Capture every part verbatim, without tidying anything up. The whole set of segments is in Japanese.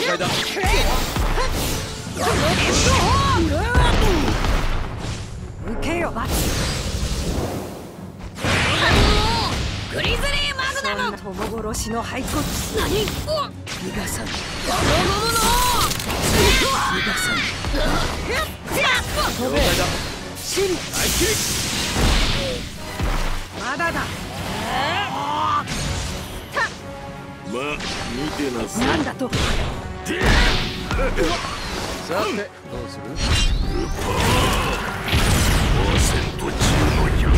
解だ。 受けよ。グリズリーマグナム。友殺しの骸骨。何？逃がさん。ゴムゴムの。逃がさん。 了解だ。 シン。まだだ。 まあ見てなさい。 なんだと。 さてどうする？ ルパーパーセント中のひゃく。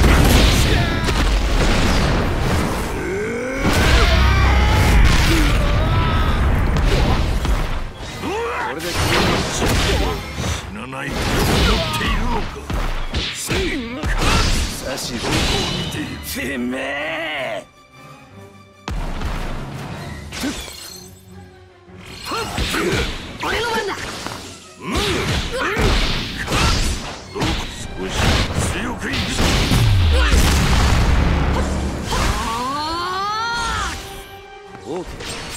これで死なないと思っているのか。せいか差しどこを見ている。てめえ俺の番だ。 少し強くいくぞ。 オーケ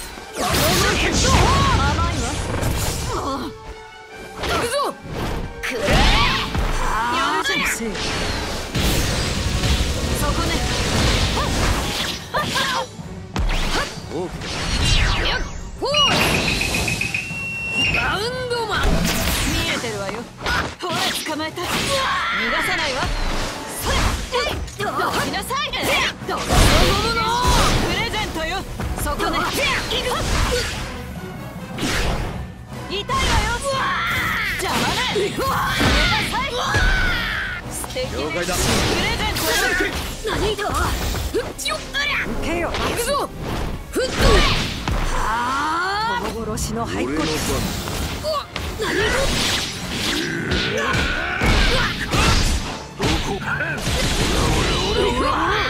甘いわ。行くぞ。くれ。やるじゃん。そこね。 ーオーケよっほー。バウンドマン。見えてるわよ。ほら捕まえた。逃がさないわ。それ。どきなさい。どこのもの。プレゼントよ。そこね。痛いわよ。邪魔ね。逃がさい。素敵ね。 了解だ。 プレゼントよ。何だ。ふっちよ。受けよ。行くぞ。ふっとれ。はあ。友殺しの骸骨。 俺の番。 何？ どこか。ほらほらほらほら。